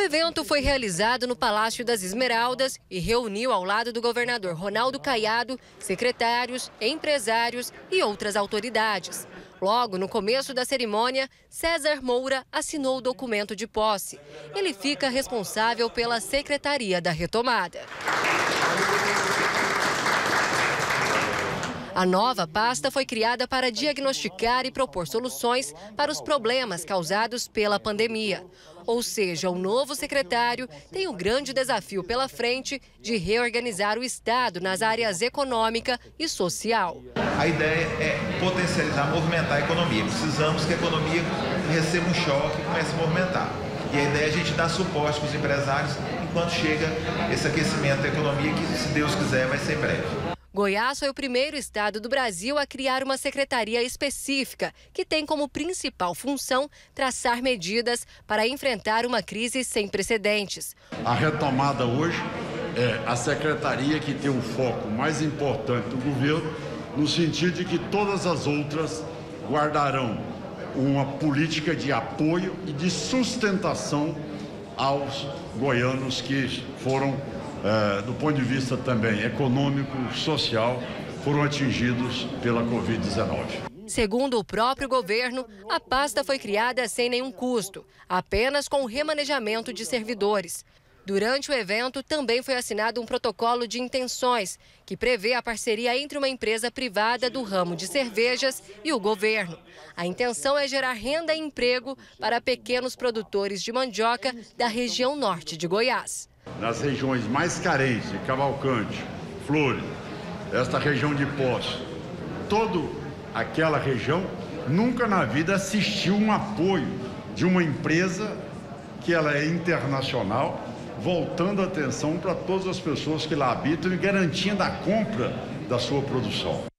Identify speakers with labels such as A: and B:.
A: evento foi realizado no Palácio das Esmeraldas e reuniu ao lado do governador Ronaldo Caiado secretários, empresários e outras autoridades. Logo no começo da cerimônia, César Moura assinou o documento de posse. Ele fica responsável pela Secretaria da Retomada. A nova pasta foi criada para diagnosticar e propor soluções para os problemas causados pela pandemia. Ou seja, o novo secretário tem o grande desafio pela frente de reorganizar o Estado nas áreas econômica e social.
B: A ideia é potencializar, movimentar a economia. Precisamos que a economia receba um choque e comece a movimentar. E a ideia é a gente dar suporte para os empresários enquanto chega esse aquecimento da economia, que, se Deus quiser, vai ser breve.
A: Goiás foi o primeiro estado do Brasil a criar uma secretaria específica, que tem como principal função traçar medidas para enfrentar uma crise sem precedentes.
C: A retomada hoje é a secretaria que tem o foco mais importante do governo, no sentido de que todas as outras guardarão uma política de apoio e de sustentação aos goianos que foram, do ponto de vista também econômico, social, foram atingidos pela Covid-19.
A: Segundo o próprio governo, a pasta foi criada sem nenhum custo, apenas com o remanejamento de servidores. Durante o evento, também foi assinado um protocolo de intenções, que prevê a parceria entre uma empresa privada do ramo de cervejas e o governo. A intenção é gerar renda e emprego para pequenos produtores de mandioca da região norte de Goiás.
C: Nas regiões mais carentes, de Cavalcante, Flores, esta região de Poços, toda aquela região nunca na vida assistiu um apoio de uma empresa que ela é internacional, voltando a atenção para todas as pessoas que lá habitam e garantindo a compra da sua produção.